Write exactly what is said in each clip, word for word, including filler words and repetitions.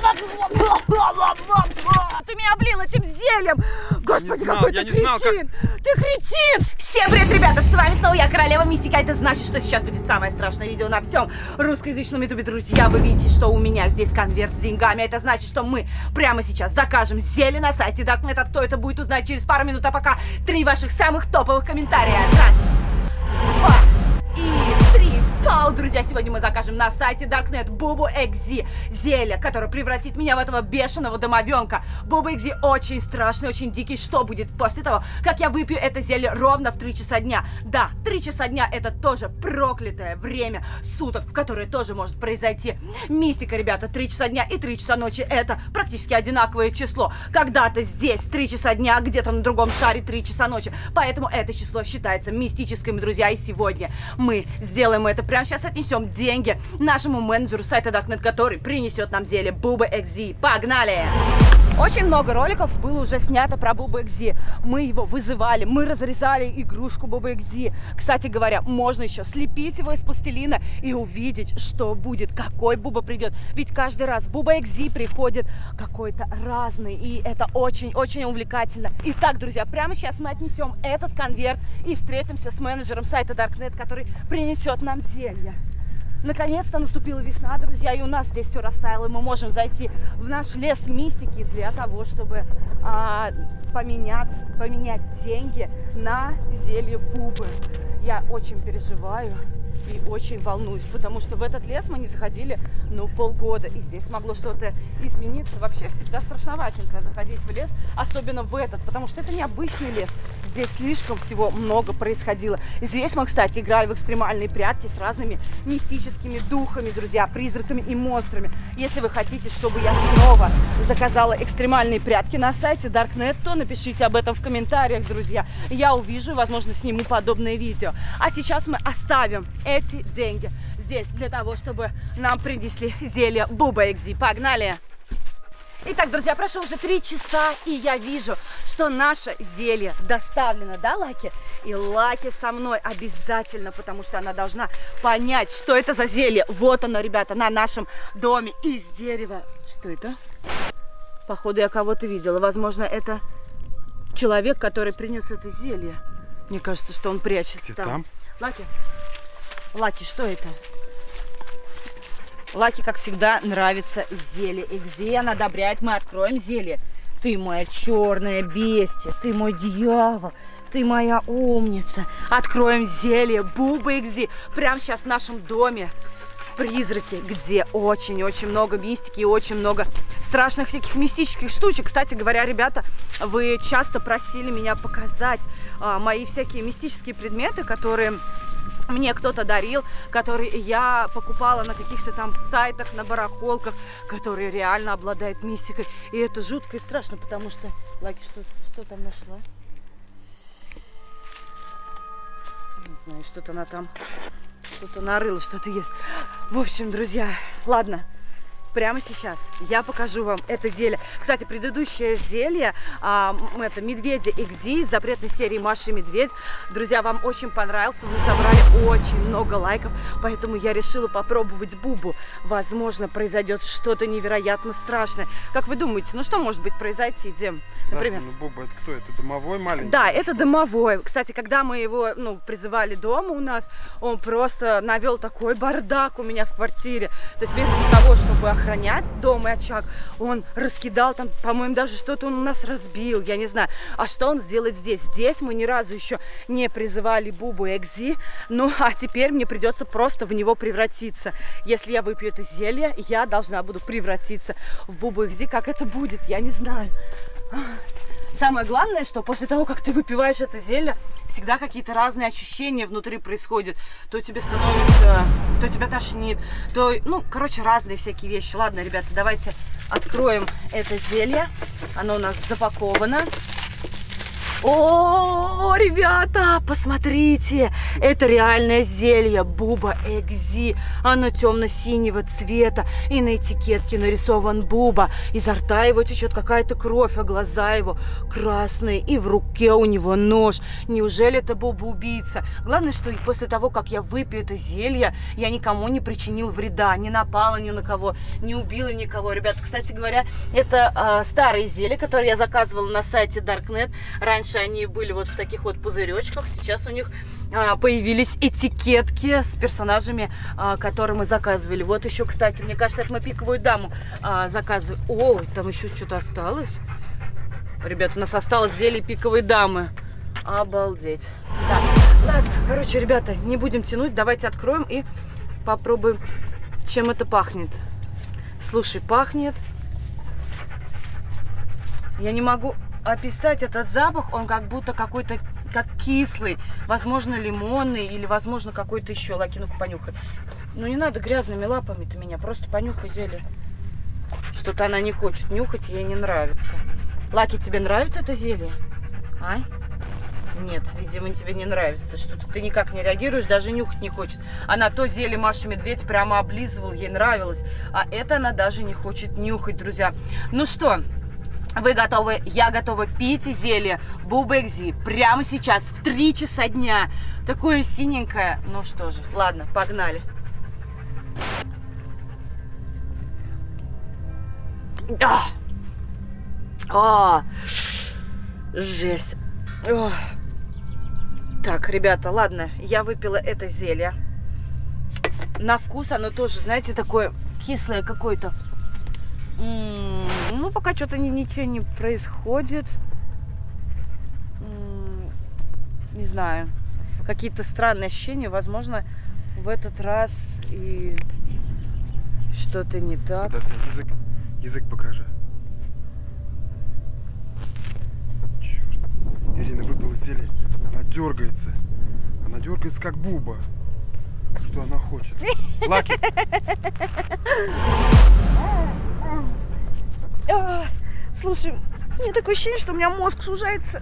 Ты меня облил этим зельем! Господи, знал, какой ты кретин! Знал, как... Ты кретин! Всем привет, ребята! С вами снова я, Королева Мистики. А это значит, что сейчас будет самое страшное видео на всем русскоязычном ютубе. Друзья, вы видите, что у меня здесь конверт с деньгами. Это значит, что мы прямо сейчас закажем зелье на сайте Darknet. А кто это будет, узнать через пару минут. А пока три ваших самых топовых комментария. Раз, два и три. Пау, друзья, сегодня мы закажем на сайте Darknet Бубу Экзи зелье, которое превратит меня в этого бешеного домовенка. Бубу Экзи очень страшный, очень дикий. Что будет после того, как я выпью это зелье ровно в три часа дня? Да, три часа дня это тоже проклятое время суток, в которое тоже может произойти мистика, ребята. три часа дня и три часа ночи это практически одинаковое число. Когда-то здесь три часа дня, где-то на другом шаре три часа ночи. Поэтому это число считается мистическим, друзья. И сегодня мы сделаем это. Прямо сейчас отнесем деньги нашему менеджеру сайта Darknet, который принесет нам зелье Бубу Экзи. Погнали! Очень много роликов было уже снято про Бубу Экзи. Мы его вызывали, мы разрезали игрушку Бубу Экзи. Кстати говоря, можно еще слепить его из пластилина и увидеть, что будет, какой Буба придет. Ведь каждый раз Буба Экзи приходит какой-то разный, и это очень-очень увлекательно. Итак, друзья, прямо сейчас мы отнесем этот конверт и встретимся с менеджером сайта Darknet, который принесет нам зелье. Наконец-то наступила весна, друзья, и у нас здесь все растаяло, и мы можем зайти в наш лес мистики для того, чтобы а, поменять, поменять деньги на зелье Бубы. Я очень переживаю и очень волнуюсь, потому что в этот лес мы не заходили, ну, полгода, и здесь могло что-то измениться. Вообще всегда страшноватенько заходить в лес, особенно в этот, потому что это необычный лес. Здесь слишком всего много происходило. Здесь мы, кстати, играли в экстремальные прятки с разными мистическими духами, друзья, призраками и монстрами. Если вы хотите, чтобы я снова заказала экстремальные прятки на сайте Darknet, то напишите об этом в комментариях, друзья. Я увижу, возможно, сниму подобное видео. А сейчас мы оставим эти деньги здесь для того, чтобы нам принесли зелье Бубу Экзи. Погнали! Итак, друзья, прошло уже три часа, и я вижу, что наше зелье доставлено, да, Лаки? И Лаки со мной обязательно, потому что она должна понять, что это за зелье. Вот оно, ребята, на нашем доме из дерева. Что это? Походу, я кого-то видела. Возможно, это человек, который принес это зелье. Мне кажется, что он прячется там. там. Лаки, Лаки, что это? Лаки, как всегда, нравится зелье Экзи. Она одобряет. Мы откроем зелье. Ты моя черная бестия, ты мой дьявол, ты моя умница. Откроем зелье Бубу Экзи прямо сейчас в нашем доме. Призраки, где очень-очень много мистики и очень много страшных всяких мистических штучек. Кстати говоря, ребята, вы часто просили меня показать а, мои всякие мистические предметы, которые мне кто-то дарил, которые я покупала на каких-то там сайтах, на барахолках, которые реально обладают мистикой. И это жутко и страшно, потому что... Лаки, что, что там нашла? Не знаю, что-то она там... Что-то нарыло, что-то есть. В общем, друзья, ладно. Прямо сейчас я покажу вам это зелье. Кстати, предыдущее зелье, а, это Медведя Экзи из запретной серии Маша и Медведь. Друзья, вам очень понравился. Вы собрали очень много лайков, поэтому я решила попробовать Бубу. Возможно, произойдет что-то невероятно страшное. Как вы думаете, ну что может быть произойти, Дим? Например, ну, Буба, это кто? Это домовой маленький? Да, это домовой. Кстати, когда мы его, ну, призывали дома у нас, он просто навел такой бардак у меня в квартире. То есть вместо того, чтобы охранять дом и очаг, он раскидал там, по-моему, даже что-то он у нас разбил, я не знаю. А что он сделает здесь? Здесь мы ни разу еще не призывали Бубу Экзи, ну, а теперь мне придется просто в него превратиться. Если я выпью это зелье, я должна буду превратиться в Бубу Экзи. Как это будет, я не знаю. Самое главное, что после того, как ты выпиваешь это зелье, всегда какие-то разные ощущения внутри происходят. То тебе становится, то тебя тошнит, то, ну, короче, разные всякие вещи. Ладно, ребята, давайте откроем это зелье. Оно у нас запаковано. О, ребята, посмотрите, это реальное зелье Буба Экзи. Оно темно-синего цвета, и на этикетке нарисован Буба. Изо рта его течет какая-то кровь, а глаза его красные, и в руке у него нож. Неужели это Буба-убийца? Главное, что после того, как я выпью это зелье, я никому не причинил вреда, не напала ни на кого, не убила никого. Ребята, кстати говоря, это э, старые зелья, которые я заказывала на сайте Darknet. Раньше они были вот в таких вот пузыречках, сейчас у них а, появились этикетки с персонажами, а, которые мы заказывали. Вот еще, кстати, мне кажется, это мы пиковую даму а, заказывали. О, там еще что-то осталось. Ребята, у нас осталось зелье пиковой дамы. Обалдеть. Так, ладно, короче, ребята, не будем тянуть, давайте откроем и попробуем, чем это пахнет. Слушай, пахнет... Я не могу описать этот запах, он как будто какой-то, как кислый, возможно, лимонный или, возможно, какой-то еще. Лаки, ну-ка, понюхай. Ну, не надо грязными лапами-то меня, просто понюхай зелье. Что-то она не хочет нюхать, ей не нравится. Лаки, тебе нравится это зелье? А? Нет, видимо, тебе не нравится. Что-то ты никак не реагируешь, даже нюхать не хочет. Она то зелье Маша Медведь прямо облизывал, ей нравилось. А это она даже не хочет нюхать, друзья. Ну что... Вы готовы? Я готова пить зелье Буба Экзи прямо сейчас, в три часа дня. Такое синенькое. Ну что же, ладно, погнали. А! А! Жесть. О! Так, ребята, ладно, я выпила это зелье. На вкус оно тоже, знаете, такое кислое какое-то. Ну, пока что-то ничего не происходит. Не знаю. Какие-то странные ощущения. Возможно, в этот раз и что-то не так. Вот это, язык, язык покажи. Черт. Ирина выпила зелье. Она дергается. Она дергается, как Буба. Что она хочет? Лаки! Слушай, у меня такое ощущение, что у меня мозг сужается.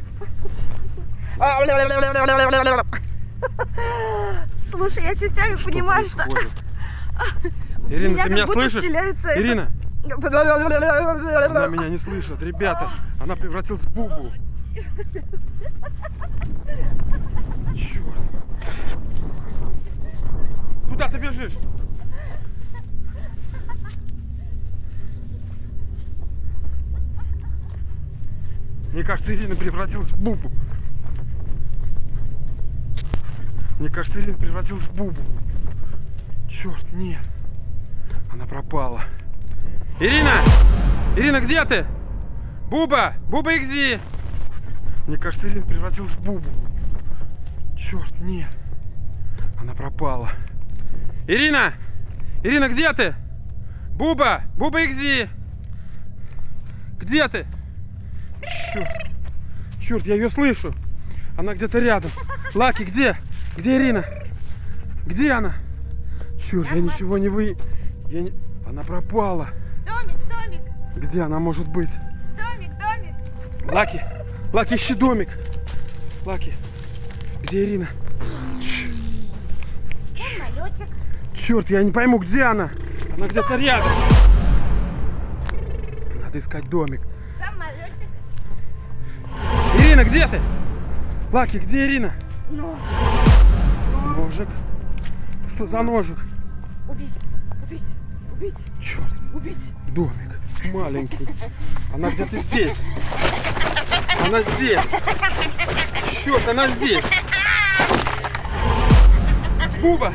Слушай, я частями что понимаю, происходит? Что... Ирина, меня ты меня слышишь? Вселяется Ирина? Это... Она меня не слышит. Ребята, она превратилась в Бубу. Черт. Куда ты бежишь? Мне кажется, Ирина превратилась в Бубу. Мне кажется, Ирина превратилась в Бубу. Черт, нет. Она пропала. Ирина! Ирина, где ты? Буба! Буба Экзи! Мне кажется, Ирина превратилась в Бубу. Черт, нет. Она пропала. Ирина! Ирина, где ты? Буба! Буба Экзи! Где ты? Черт. Черт, я ее слышу. Она где-то рядом. Лаки, где? Где Ирина? Где она? Черт, я ничего не вы... Я не... Она пропала. Домик, домик. Где она может быть? Домик, домик. Лаки, Лаки, ищи домик. Лаки, где Ирина? Самолетик. Черт, я не пойму, где она. Она где-то рядом. Надо искать домик. Самолетик. Ирина, где ты? Лаки, где Ирина? Нож. Ножик. Что за ножик? Убить, убить, убить. Черт. Убить. Домик маленький. Она где-то здесь. Она здесь. Черт, она здесь. Буба.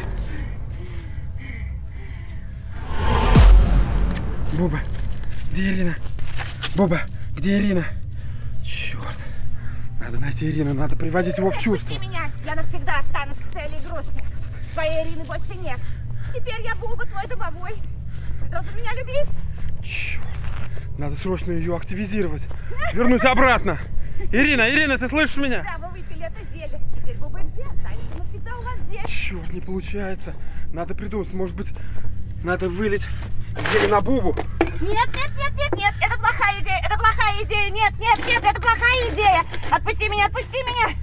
Буба, где Ирина? Буба, где Ирина? Черт. Надо найти Ирину, надо приводить его в чувство. Отпусти меня, я навсегда останусь в целой игрушки. Твоей Ирины больше нет. Теперь я Буба, твой домовой. Ты должен меня любить. Черт. Надо срочно ее активизировать. Вернусь обратно. Ирина, Ирина, ты слышишь меня? Да, вы выпили это зелье. Теперь Буба где останется навсегда у вас здесь. Черт, не получается. Надо придумать, может быть, надо вылить зелье на Бубу. Нет, нет, нет, нет, нет. Это плохая идея, это плохая идея. Нет, нет, нет, это плохая идея. Отпусти меня, отпусти меня.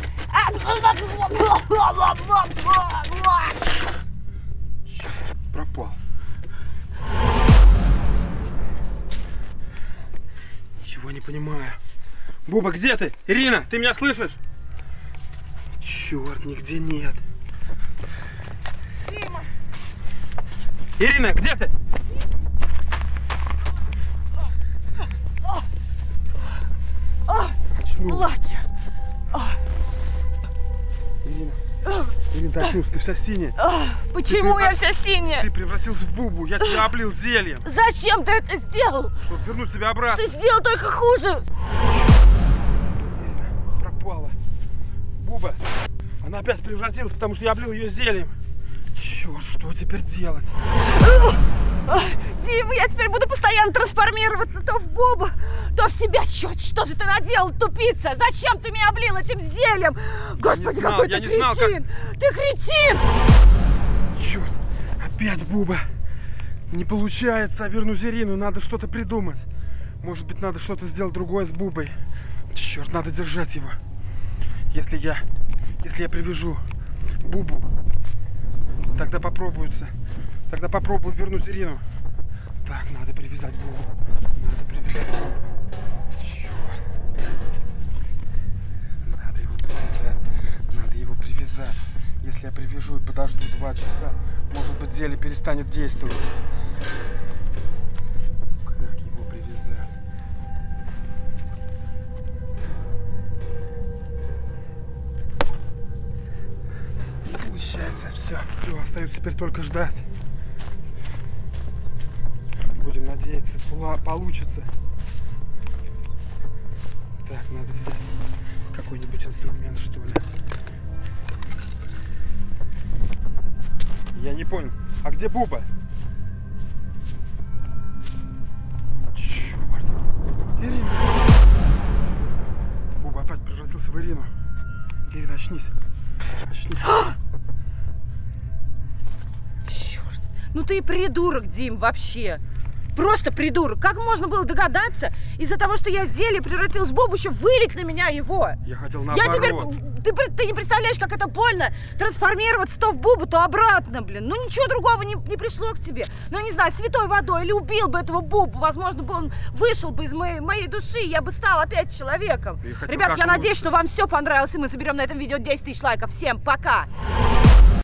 Черт, пропал. Ничего не понимаю. Буба, где ты? Ирина, ты меня слышишь? Черт, нигде нет. Дима. Ирина, где ты? Очнулась. Лаки. Ирина, Ирина, ты очнулась, ты вся синяя. Почему Ты я превра- вся синяя? Ты превратился в Бубу, я тебя облил зельем, Зачем ты это сделал? чтобы вернуть тебя обратно. Ты сделал только хуже. Ирина пропала. Буба, она опять превратилась, потому что я облил ее зельем. Черт, что теперь делать? Дима, я теперь буду постоянно трансформироваться то в Бобу, то в себя. Черт, что же ты наделал, тупица? Зачем ты меня облил этим зельем? Господи, знал, какой я ты не знал, как- кретин! Ты кретин! Черт, опять Буба. Не получается, вернуть Ирину, надо что-то придумать. Может быть, надо что-то сделать другое с Бубой. Черт, надо держать его. Если я, если я привяжу Бубу, тогда попробуется. Тогда попробую вернуть Ирину. Так, надо привязать Бубу. Надо привязать Бубу. Черт. Надо его привязать. Надо его привязать. Если я привяжу и подожду два часа, может быть, зелье перестанет действовать. Как его привязать? Получается, все. Все, остается теперь только ждать. Будем надеяться, пла- получится. Так, надо взять какой-нибудь инструмент, что ли. Я не понял. А где Буба? Черт. Ирина. Буба опять превратился в Ирину. Ирина, очнись. Очнись. Черт, ну ты и придурок, Дим, вообще. Просто придурок. Как можно было догадаться из-за того, что я зелье превратилась в Бобу, еще вылить на меня его? Я хотел Я наоборот. теперь... Ты, пр- ты не представляешь, как это больно трансформироваться то в Бубу, то обратно, блин. Ну ничего другого не, не пришло к тебе. Ну, я не знаю, святой водой или убил бы этого Бубу. Возможно, бы он вышел бы из моей, моей души, и я бы стал опять человеком. Ты хотел Ребят, как я лучше. надеюсь, что вам все понравилось, и мы соберем на этом видео десять тысяч лайков. Всем пока!